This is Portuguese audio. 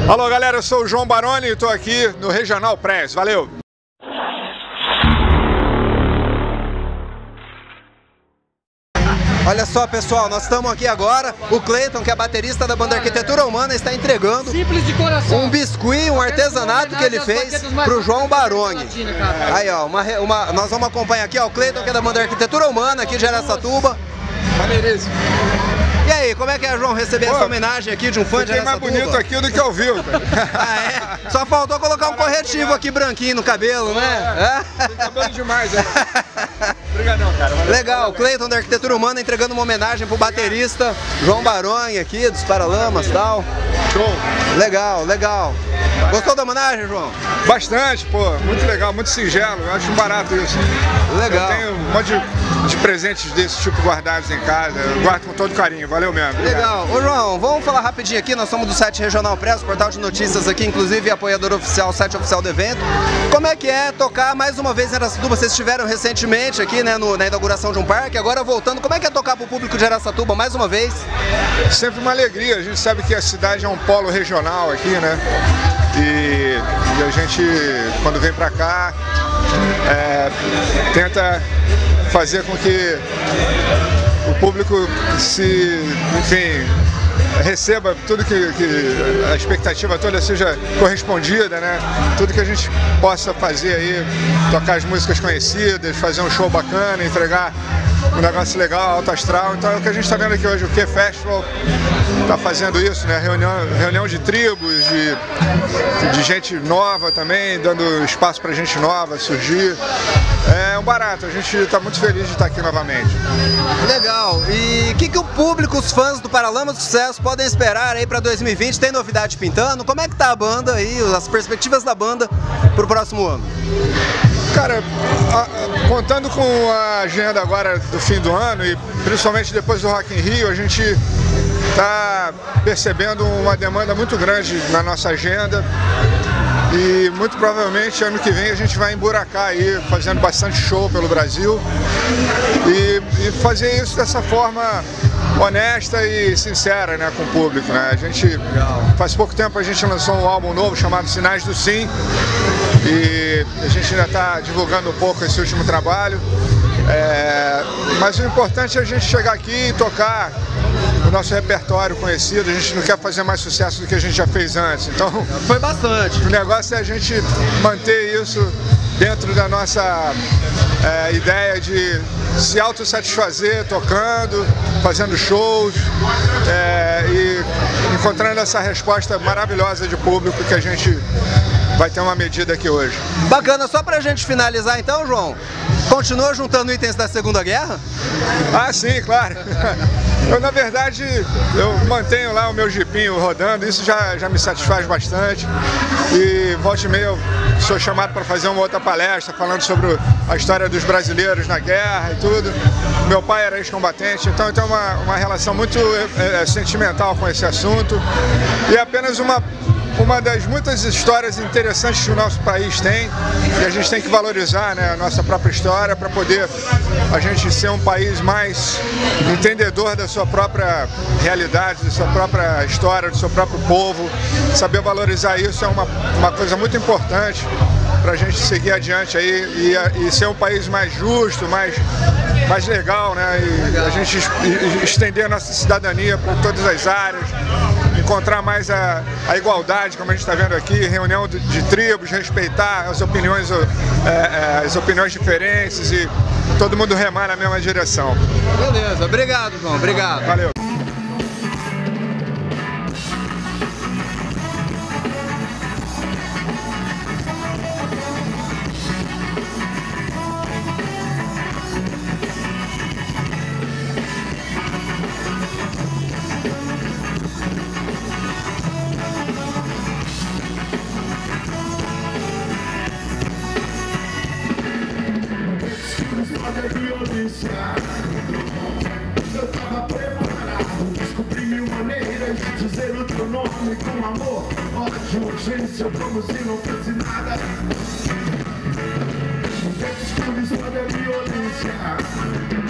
Alô galera, eu sou o João Baroni e estou aqui no Regional Press. Valeu! Olha só pessoal, nós estamos aqui agora, o Cleiton, que é baterista da banda Arquitetura Humana, está entregando simples de coração um biscuit, um artesanato que ele fez pro João Baroni. Aí ó, nós vamos acompanhar aqui ó, o Cleiton, que é da banda Arquitetura Humana, aqui de Araçatuba. Maneiríssimo. E aí, como é que é, João, receber essa homenagem aqui de um fã de Araçatuba? Fiquei mais bonito aqui do que ao vivo. Ah, é? Só faltou colocar um corretivo aqui branquinho no cabelo, né? Tem cabelo demais, né? Obrigadão, cara. Valeu. Legal, o Cleiton da Arquitetura Humana entregando uma homenagem pro baterista João Baroni aqui, dos Paralamas e tal. Show. Legal, legal. Gostou da homenagem, João? Bastante, pô. Muito legal, muito singelo. Eu acho barato isso. Legal. Eu tenho um monte de presentes desse tipo guardados em casa. Eu guardo com todo carinho. Valeu mesmo. Obrigado. Legal. Ô, João, vamos falar rapidinho aqui. Nós somos do site Regional Press, portal de notícias aqui, inclusive apoiador oficial, site oficial do evento. Como é que é tocar mais uma vez em Araçatuba? Vocês estiveram recentemente aqui, né, na inauguração de um parque. Agora voltando, como é que é tocar pro público de Araçatuba mais uma vez? Sempre uma alegria. A gente sabe que a cidade é um polo regional aqui, né? E a gente, quando vem pra cá, tenta fazer com que o público receba tudo que a expectativa toda seja correspondida, né? Tudo que a gente possa fazer aí, tocar as músicas conhecidas, fazer um show bacana, entregar um negócio legal, alto astral. Então é o que a gente está vendo aqui hoje, o Q Festival está fazendo isso, né? Reunião de tribos, de gente nova também, dando espaço para gente nova surgir. É um barato, a gente está muito feliz de estar aqui novamente. Legal. E o que o público, os fãs do Paralamas do Sucesso podem esperar aí para 2020? Tem novidade pintando? Como é que tá a banda aí, as perspectivas da banda para o próximo ano? Cara, contando com a agenda agora do fim do ano e principalmente depois do Rock in Rio, a gente está percebendo uma demanda muito grande na nossa agenda e muito provavelmente ano que vem a gente vai emburacar aí, fazendo bastante show pelo Brasil e fazer isso dessa forma honesta e sincera, né, com o público, né? A gente, faz pouco tempo a gente lançou um álbum novo chamado Sinais do Sim e a gente ainda está divulgando um pouco esse último trabalho, mas o importante é a gente chegar aqui e tocar o nosso repertório conhecido. A gente não quer fazer mais sucesso do que a gente já fez antes, então foi bastante. O negócio é a gente manter isso dentro da nossa ideia de se autossatisfazer tocando, fazendo shows e encontrando essa resposta maravilhosa de público que a gente vai ter uma medida aqui hoje. Bacana, só pra gente finalizar então, João, continua juntando itens da Segunda Guerra? Ah, sim, claro. Eu, na verdade, eu mantenho lá o meu jipinho rodando, isso já me satisfaz bastante. E volta e meia eu sou chamado para fazer uma outra palestra falando sobre a história dos brasileiros na guerra e tudo. Meu pai era ex-combatente, então eu tenho uma relação muito sentimental com esse assunto. E é apenas uma das muitas histórias interessantes que o nosso país tem e a gente tem que valorizar, né, a nossa própria história para poder a gente ser um país mais entendedor da sua própria realidade, da sua própria história, do seu próprio povo. Saber valorizar isso é uma coisa muito importante para a gente seguir adiante aí e ser um país mais justo, mais legal, né, e a gente estender a nossa cidadania para todas as áreas, encontrar mais a igualdade, como a gente está vendo aqui, reunião de tribos, respeitar as opiniões diferentes e todo mundo remar na mesma direção. Beleza, obrigado, João, obrigado. Valeu. Eu tava preparado, descobri mil maneiras de dizer o teu nome com amor, ódio, urgência, como se não fosse nada. O que esconde só da violência.